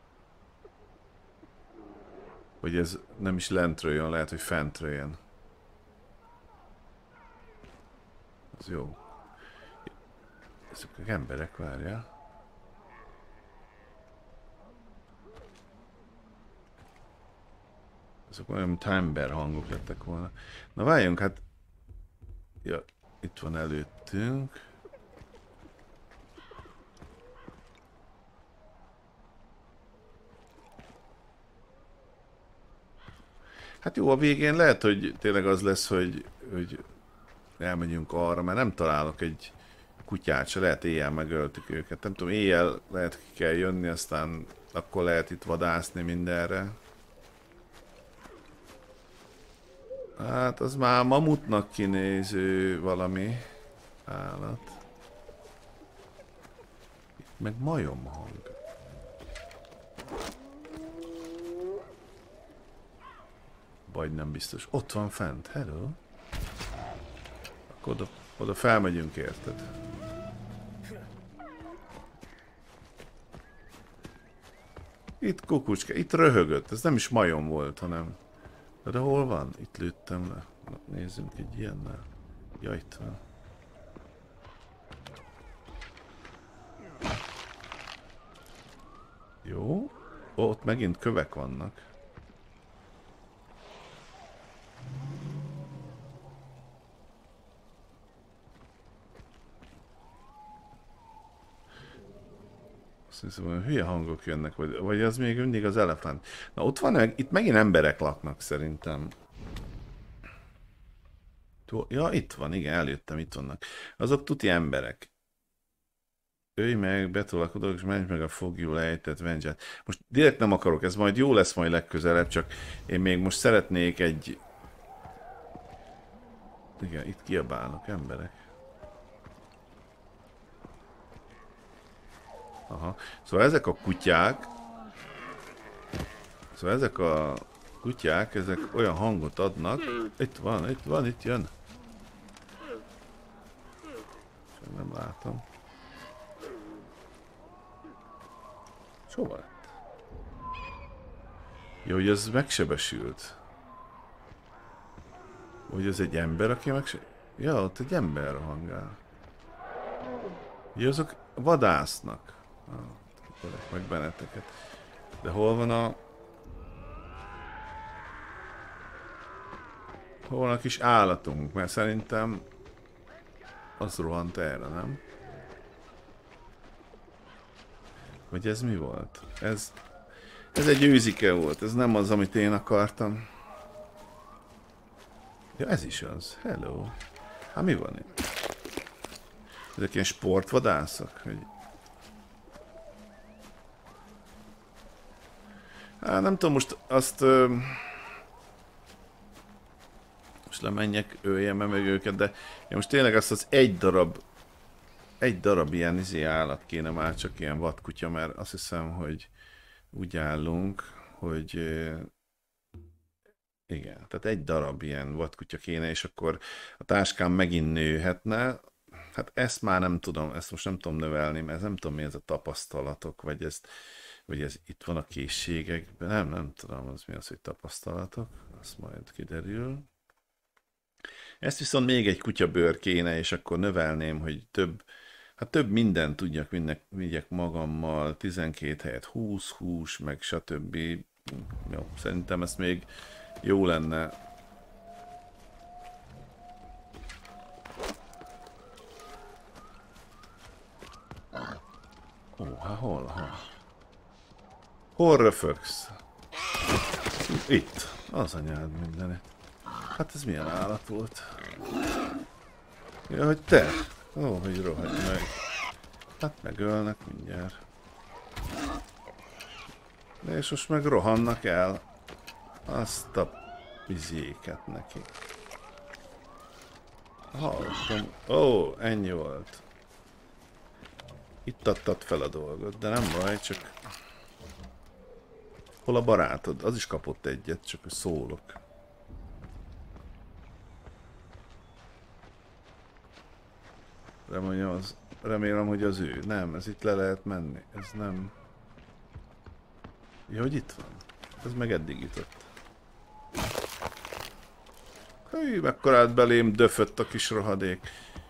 Hogy ez nem is lentről jön, lehet, hogy fentről jön. Ez jó. Ezek emberek, várjál. Ezek olyan timber hangok lettek volna. Na várjunk, hát... Ja, itt van előttünk. Hát jó, a végén lehet, hogy tényleg az lesz, hogy, hogy elmegyünk arra, mert nem találok egy kutyát se, lehet éjjel megöltük őket. Nem tudom, éjjel lehet ki kell jönni, aztán akkor lehet itt vadászni mindenre. Hát az már mamutnak kinéző valami állat. Itt meg majom hang. Vagy nem biztos. Ott van fent. Hello. Akkor oda, oda felmegyünk, érted? Itt kukucska, itt röhögött. Ez nem is majom volt, hanem... De hol van? Itt lőttem le. Na, nézzünk egy ilyennel. Ja, itt van. Jó. Ó, ott megint kövek vannak. Azt hiszem, hogy hülye hangok jönnek, vagy, vagy az még mindig az elefánt. Na ott van, meg, itt megint emberek laknak szerintem. Ja, itt van, igen, eljöttem, itt vannak. Azok tuti emberek. Ölj meg, betolakodok, és menj meg a fogjul ejtett vengeance. Most direkt nem akarok, ez majd jó lesz majd legközelebb, csak én még most szeretnék egy... Igen, itt kiabálnak emberek. Aha. Szóval ezek a kutyák, szóval ezek a kutyák, ezek olyan hangot adnak. Itt van, itt van, itt jön. Nem látom. Hova lett? Jó, hogy ez megsebesült. Hogy ez egy ember, aki megsebesült? Ja, ott egy ember hangál. Ja, azok vadásznak. Ah, meg benneteket. De hol van a... Hol van a kis állatunk? Mert szerintem az rohant erre, nem? Vagy ez mi volt? Ez... Ez egy őzike volt, ez nem az, amit én akartam. Ja, ez is az. Hello. Hát mi van itt? Ezek ilyen sportvadászok? Hogy... Hát nem tudom, most azt... Ö... Most lemenjek, öljem meg őket, de én most tényleg azt az egy darab... Egy darab ilyen izé állat kéne már, csak ilyen vadkutya, mert azt hiszem, hogy úgy állunk, hogy... Igen, tehát egy darab ilyen vadkutya kéne, és akkor a táskám megint nőhetne. Hát ezt már nem tudom, ezt most nem tudom növelni, mert nem tudom mi ez a tapasztalatok, vagy ez, vagy ez itt van a készségekben, nem, nem tudom, az mi az, hogy tapasztalatok, az majd kiderül. Ezt viszont még egy kutyabőr kéne, és akkor növelném, hogy több, hát több mindent tudjak, mindnek, vigyek magammal, tizenkét helyet húsz hús, meg stb. Jó, szerintem ez még jó lenne. Ó, hát hol? Hol, hol röfögsz? Itt. Az anyád mindenit. Hát ez milyen állat volt? Ja, hogy te? Ó, hogy rohagy meg. Hát megölnek mindjárt. De és most meg rohannak el. Azt a vizéket neki. Hallottam. Ó, ennyi volt. Itt adtad fel a dolgot, de nem baj, csak... Hol a barátod? Az is kapott egyet, csak hogy szólok. Remélem, az, remélem, hogy az ő. Nem, ez itt le lehet menni. Ez nem... Ja, hogy itt van. Ez meg eddig jutott. Hű, mekkorát belém döfött a kis rohadék.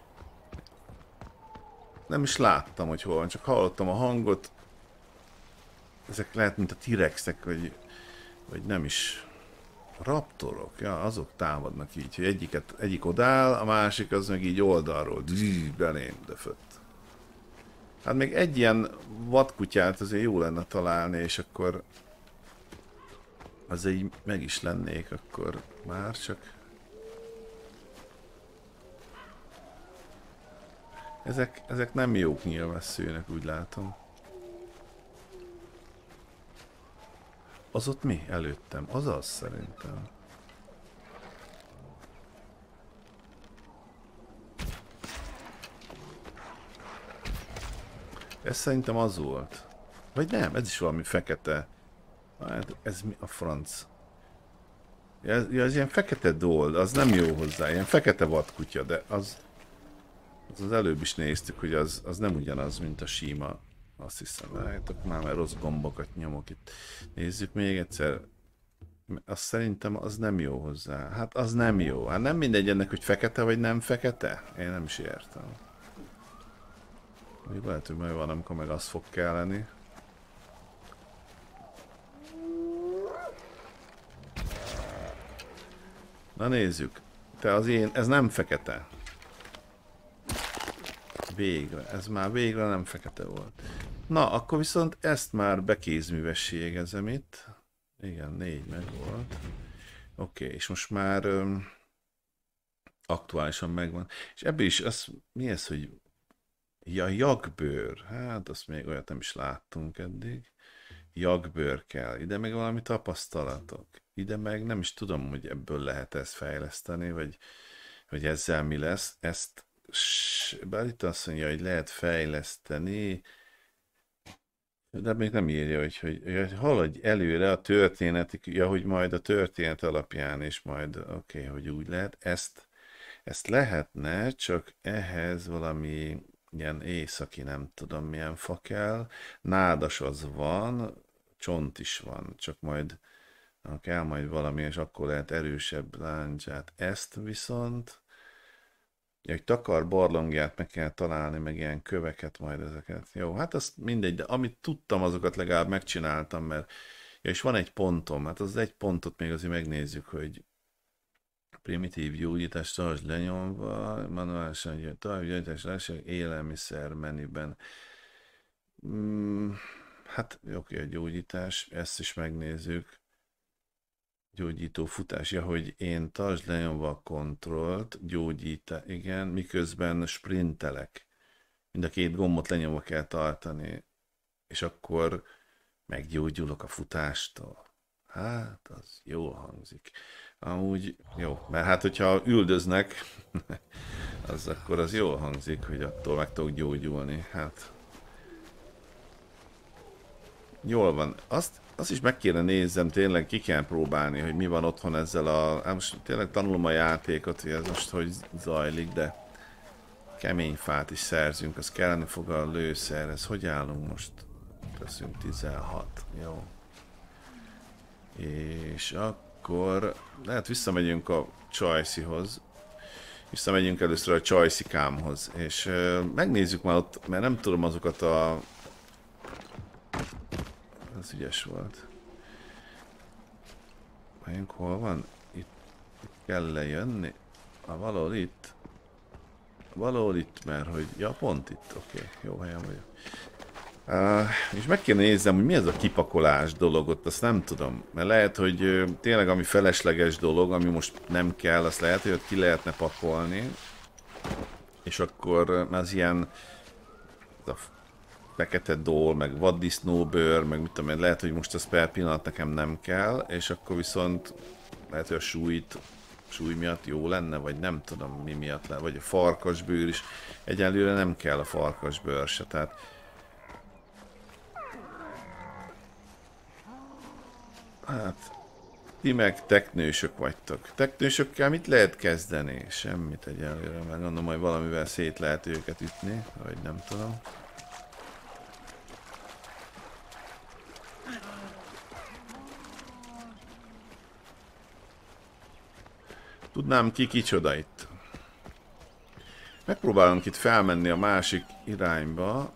Nem is láttam, hogy hol van, csak hallottam a hangot. Ezek lehet, mint a T-rexek, vagy, vagy nem is. Raptorok, ja, azok támadnak így, hogy egyiket, egyik odáll, a másik az meg így oldalról dzz, belém döfött. Hát még egy ilyen vadkutyát azért jó lenne találni, és akkor az így meg is lennék, akkor már csak... Ezek, ezek nem jók nyilvesszőnek, úgy látom. Az ott mi előttem? Az az szerintem. Ez szerintem az volt. Vagy nem, ez is valami fekete. Hát ez mi a franc? Ja, ez, ja, ez ilyen fekete dold, az nem jó hozzá, ilyen fekete vadkutya, de az... Az, az előbb is néztük, hogy az, az nem ugyanaz, mint a síma. Azt hiszem, látok már, mert rossz gombokat nyomok itt. Nézzük még egyszer. Azt szerintem az nem jó hozzá. Hát az nem jó. Hát nem mindegy ennek, hogy fekete vagy nem fekete. Én nem is értem. Még lehet, hogy majd van, amikor meg az fog kelleni. Na nézzük. Te az én, ez nem fekete. Végre, ez már végre nem fekete volt. Na, akkor viszont ezt már bekézművességezem itt. Igen, négy meg volt. Oké, okay, és most már um, aktuálisan megvan. És ebből is, az, mi ez, hogy ja, jagbőr. Hát, azt még olyat nem is láttunk eddig. Jagbőr kell. Ide meg valami tapasztalatok. Ide meg nem is tudom, hogy ebből lehet ezt fejleszteni, vagy, vagy ezzel mi lesz. Ezt bár itt azt mondja, hogy lehet fejleszteni, de még nem írja, hogy, hogy, hogy haladj előre a történetik, ja, hogy majd a történet alapján, és majd oké, okay, hogy úgy lehet. Ezt, ezt lehetne, csak ehhez valami ilyen északi, nem tudom milyen fa kell. Nádas az van, csont is van, csak majd kell majd valami, és akkor lehet erősebb láncsát. Ezt viszont egy takar barlangját meg kell találni, meg ilyen köveket majd ezeket. Jó, hát azt mindegy, de amit tudtam, azokat legalább megcsináltam, mert... Ja, és van egy pontom, hát az egy pontot még azért megnézzük, hogy primitív gyógyítás, tartsd lenyomva, manuálisan gyógyítás, lássák, élelmiszer menüben. Hmm, hát oké, a gyógyítás, ezt is megnézzük. Gyógyító futás, ja, hogy én tartsd lenyomva a kontrollt, gyógyítás, igen, miközben sprintelek. Mind a két gombot lenyomva kell tartani, és akkor meggyógyulok a futástól. Hát, az jól hangzik. Amúgy jó, mert hát, hogyha üldöznek, az akkor az jól hangzik, hogy attól meg tudok gyógyulni. Hát, jól van. Azt, azt is meg kéne nézzem, tényleg ki kell próbálni, hogy mi van otthon ezzel a... Hát most tényleg tanulom a játékot, hogy ez most hogy zajlik, de kemény fát is szerzünk, az kellene fog a lőszerhez. Hogy állunk most? Teszünk tizenhat. Jó. És akkor lehet visszamegyünk a Csajszihoz. Visszamegyünk először a Csajszikámhoz, és uh, megnézzük már ott, mert nem tudom azokat a... Ez ügyes volt. Melyünk hol van? Itt, itt kell lejönni. Ah, valahol itt. Valahol itt, mert hogy... Ja, pont itt. Oké, okay, jó helyen vagyok. Uh, és meg kéne nézzem, hogy mi ez a kipakolás dolog ott, azt nem tudom. Mert lehet, hogy uh, tényleg ami felesleges dolog, ami most nem kell, azt lehet, hogy ott ki lehetne pakolni. És akkor uh, az ilyen... Az a fekete dól, meg vaddisznóbőr, meg mit tudom én, lehet, hogy most az per pillanat nekem nem kell, és akkor viszont lehet, hogy a súlyt, súly miatt jó lenne, vagy nem tudom mi miatt lenne, vagy a farkasbőr is. Egyelőre nem kell a farkasbőr se, tehát hát Ti meg teknősök vagytok. Teknősökkel mit lehet kezdeni? Semmit egyelőre, meg gondolom, hogy valamivel szét lehet őket ütni, vagy nem tudom. Tudnám ki kicsoda itt. Megpróbálunk itt felmenni a másik irányba.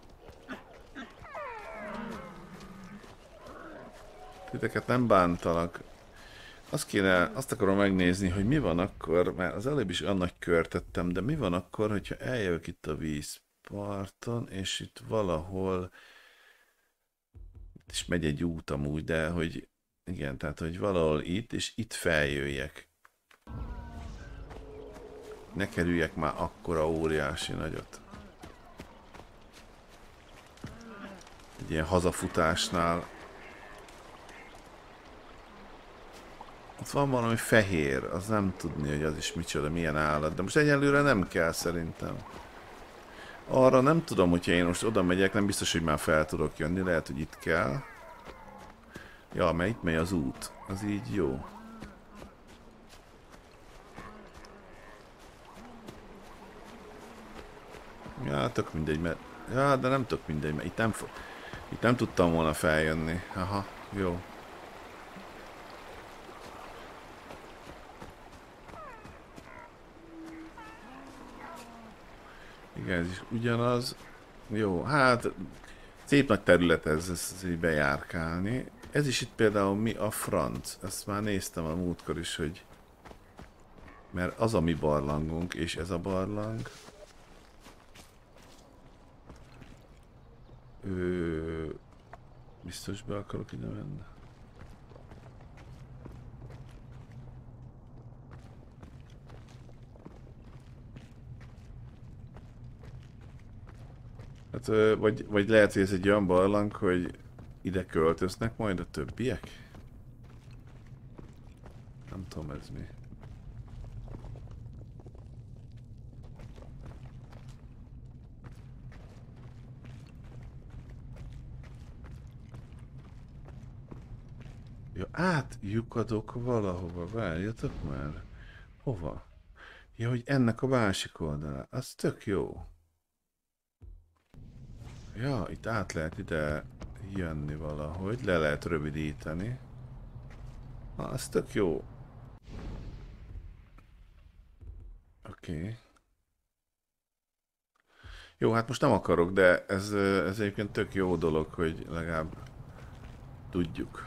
Titeket nem bántalak. Azt kéne, azt akarom megnézni, hogy mi van akkor, mert az előbb is olyan nagy kört tettem, de mi van akkor, hogyha eljövök itt a vízparton, és itt valahol, itt is megy egy út amúgy, de hogy igen, tehát hogy valahol itt, és itt feljöjjek. Ne kerüljek már akkora óriási nagyot. Egy ilyen hazafutásnál. Ott van valami fehér, az nem tudni, hogy az is micsoda, milyen állat, de most egyelőre nem kell szerintem. Arra nem tudom, hogyha én most oda megyek, nem biztos, hogy már fel tudok jönni, lehet, hogy itt kell. Ja, mert itt megy az út, az így jó. Ja, tök mindegy, mert... Ja, de nem tök mindegy, mert itt nem, itt nem tudtam volna feljönni. Aha, jó. Igen, ez is ugyanaz. Jó, hát szép nagy terület ez, ez így bejárkálni. Ez is itt például mi a franc? Ezt már néztem a múltkor is, hogy... Mert az a mi barlangunk, és ez a barlang. Ő... Biztos be akarok ide menni. Hát, vagy, vagy lehet, hogy ez egy olyan barlang, hogy ide költöznek majd a többiek? Nem tudom, ez mi. Ja, átlyukadok valahova, várjatok már. Hova? Ja, hogy ennek a másik oldalán. Az tök jó. Ja, itt át lehet ide jönni valahogy, le lehet rövidíteni. Na, az tök jó. Oké. Okay. Jó, hát most nem akarok, de ez, ez egyébként tök jó dolog, hogy legalább tudjuk.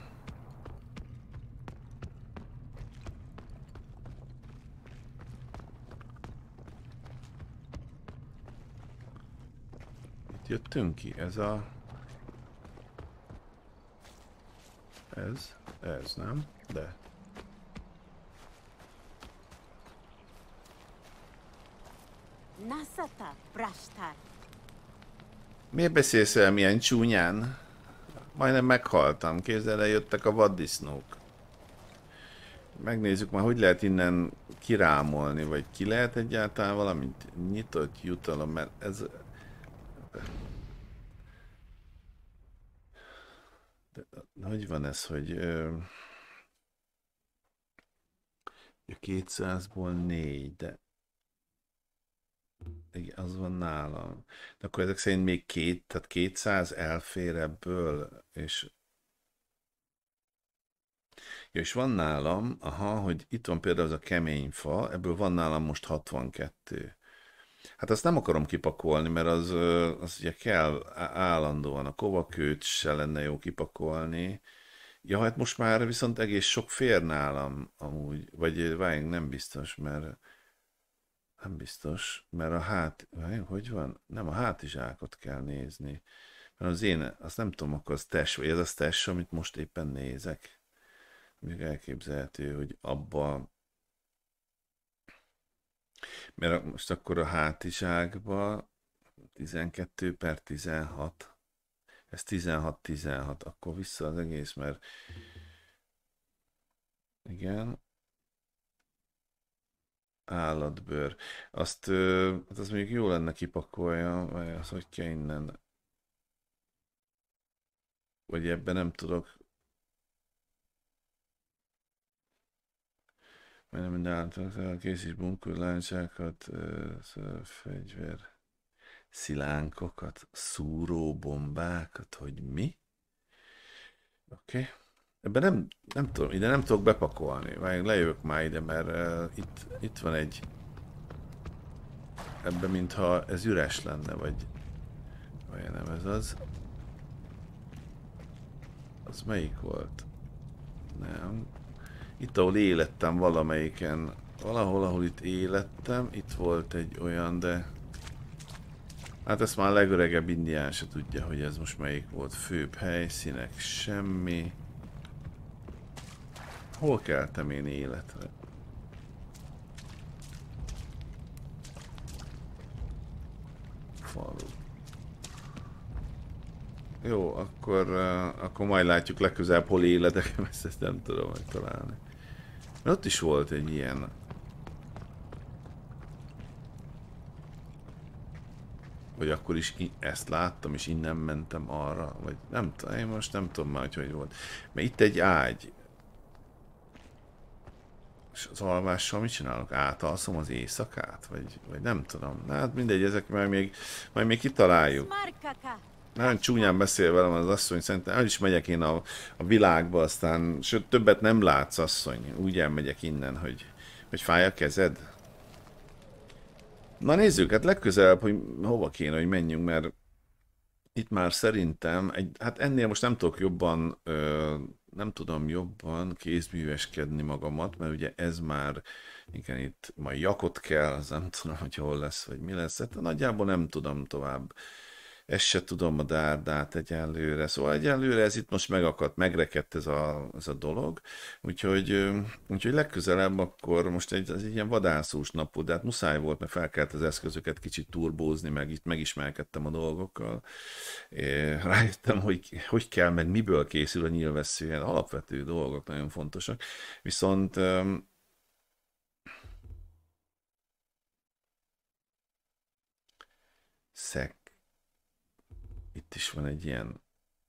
Itt jöttünk ki, ez a... Ez, ez nem, de... Nasata Prashtar. Miért beszélsz el milyen csúnyán? Majdnem meghaltam, képzeld el, jöttek a vaddisznók. Megnézzük már, hogy lehet innen kirámolni, vagy ki lehet egyáltalán valamint nyitott jutalom, mert ez... De, hogy van ez, hogy... Ö... kétszázból négy, de... Igen, az van nálam. De akkor ezek szerint még két, tehát kétszáz elfér ebből, és... Ja, és van nálam, aha, hogy itt van például az a kemény fa, ebből van nálam most hatvankettő. Hát azt nem akarom kipakolni, mert az, az ugye kell állandóan, a kovakőt se lenne jó kipakolni. Ja, hát most már viszont egész sok fér nálam amúgy, vagy várjunk, nem biztos, mert nem biztos, mert a hát, várjunk, hogy van? Nem, a hátizsákot kell nézni. Mert az én, azt nem tudom, akkor az test, vagy ez az test, amit most éppen nézek. Még elképzelhető, hogy abba, mert most akkor a hátizsákba tizenkettő per tizenhat, ez tizenhat tizenhat, akkor vissza az egész, mert igen, állatbőr. Azt, hát az még jó lenne kipakolja, vagy az hogy kell innen, vagy ebben nem tudok. Majdnem minden által készíts bunkurláncsákat, fegyver, szilánkokat, szúróbombákat, hogy mi? Oké. Okay. Ebben nem, nem tudom, ide nem tudok bepakolni. Várjunk, lejövök már ide, mert uh, itt, itt van egy... Ebben mintha ez üres lenne, vagy... Vagy nem ez az. Az melyik volt? Nem. Itt, ahol élettem valamelyiken. Valahol, ahol itt élettem, itt volt egy olyan, de... Hát ezt már a legöregebb indián se tudja, hogy ez most melyik volt. Főbb helyszínek, semmi. Hol keltem én életre? Falu. Jó, akkor, uh, akkor majd látjuk legközelebb, hol életek, ezt, ezt nem tudom megtalálni. Mert ott is volt egy ilyen... Vagy akkor is ezt láttam, és innen mentem arra, vagy nem tudom, én most nem tudom már, hogy hogy volt. Mert itt egy ágy. És az alvással mit csinálok? Átalszom az éjszakát? Vagy, vagy nem tudom. Na, hát mindegy, ezek majd még, majd még kitaláljuk. Nagyon csúnyán beszél velem az asszony, szerintem el is megyek én a, a világba, aztán sőt, többet nem látsz, asszony. Úgy elmegyek innen, hogy, hogy fáj a kezed. Na nézzük, hát legközelebb, hogy hova kéne, hogy menjünk, mert itt már szerintem, egy, hát ennél most nem tudok jobban, ö, nem tudom jobban kézműveskedni magamat, mert ugye ez már, igen, itt majd jakot kell, az nem tudom, hogy hol lesz, vagy mi lesz, hát nagyjából nem tudom tovább. Ezt se tudom a dárdát egyelőre, szóval egyelőre ez itt most megakadt, megrekedt ez a, ez a dolog, úgyhogy, úgyhogy legközelebb akkor most egy, ez egy ilyen vadászós napod, de hát muszáj volt, mert fel kellett az eszközöket kicsit turbózni, meg itt megismerkedtem a dolgokkal. É, rájöttem, hogy hogy kell, meg miből készül a nyílvessző, ilyen alapvető dolgok nagyon fontosak, viszont szek itt is van egy ilyen...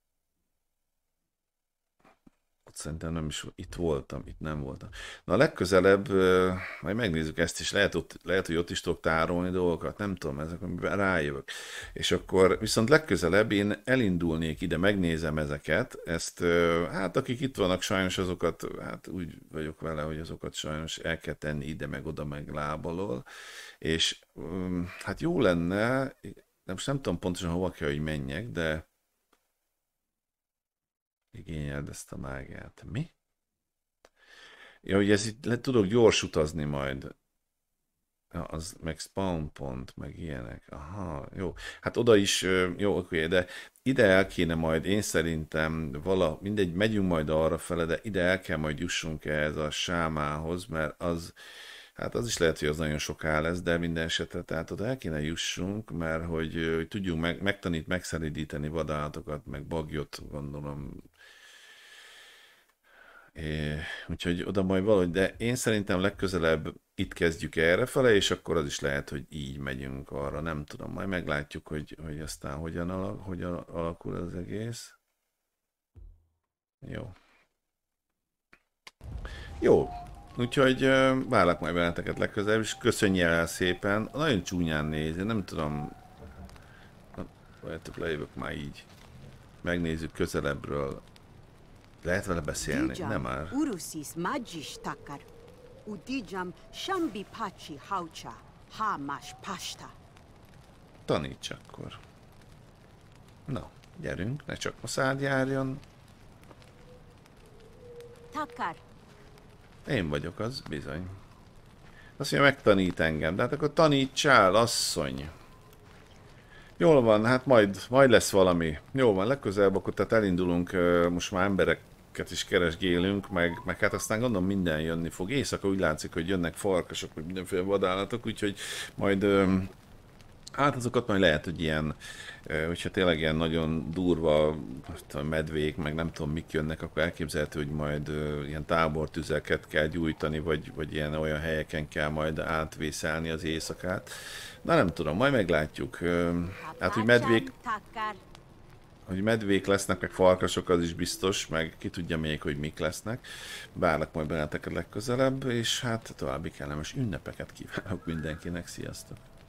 Ott szerintem nem is... Itt voltam, itt nem voltam. Na a legközelebb, majd megnézzük ezt is, lehet, ott, lehet hogy ott is tudok tárolni dolgokat, nem tudom, ezek, amiben rájövök. És akkor viszont legközelebb én elindulnék ide, megnézem ezeket, ezt, hát akik itt vannak, sajnos azokat, hát úgy vagyok vele, hogy azokat sajnos el kell tenni ide, meg oda, meg lábalól. És hát jó lenne... De most nem tudom pontosan hova kell, hogy menjek, de igényeld ezt a mágiát. Mi? Ja, hogy ez itt le tudok gyors utazni majd. Ja, az meg spawn pont, meg ilyenek. Aha, jó. Hát oda is, jó, oké, de ide el kéne majd, én szerintem vala, mindegy, megyünk majd arra fele, de ide el kell majd jussunk ehhez a sámához, mert az, hát az is lehet, hogy az nagyon soká lesz, de minden esetre, tehát oda el kéne jussunk, mert hogy, hogy tudjunk meg, megtanít, megszeridíteni vadállatokat, meg bagyot, gondolom. É, úgyhogy oda majd valahogy, de én szerintem legközelebb itt kezdjük errefele, és akkor az is lehet, hogy így megyünk arra, nem tudom, majd meglátjuk, hogy, hogy aztán hogyan, alak, hogyan alakul az egész. Jó. Jó. Úgyhogy uh, várlak majd benneteket legközelebb, és köszönj el szépen. Nagyon csúnyán néz, én nem tudom. Várjátok, lejövök már így. Megnézzük közelebbről. Lehet vele beszélni? Nem már. Urusis magis takar. Udijam shambi pachi haucha. Hamas pasta. Taníts akkor. Na, gyerünk, ne csak maszád járjon. Takar. Én vagyok az, bizony. Azt mondja, megtanít engem, de hát akkor tanítsál, asszony. Jól van, hát majd, majd lesz valami. Jó van, legközelebb akkor tehát elindulunk, most már embereket is keresgélünk, meg, meg hát aztán gondolom minden jönni fog. Éjszaka úgy látszik, hogy jönnek farkasok, meg mindenféle vadállatok, úgyhogy majd, hát azokat majd lehet, hogy ilyen, hogyha tényleg ilyen nagyon durva medvék, meg nem tudom mik jönnek, akkor elképzelhető, hogy majd ilyen tábortüzeket kell gyújtani, vagy, vagy ilyen olyan helyeken kell majd átvészelni az éjszakát. Na nem tudom, majd meglátjuk. Hát, hogy medvék... hogy medvék lesznek, meg farkasok, az is biztos, meg ki tudja még, hogy mik lesznek. Várlak majd benneteket legközelebb, és hát további kellemes ünnepeket kívánok mindenkinek, sziasztok!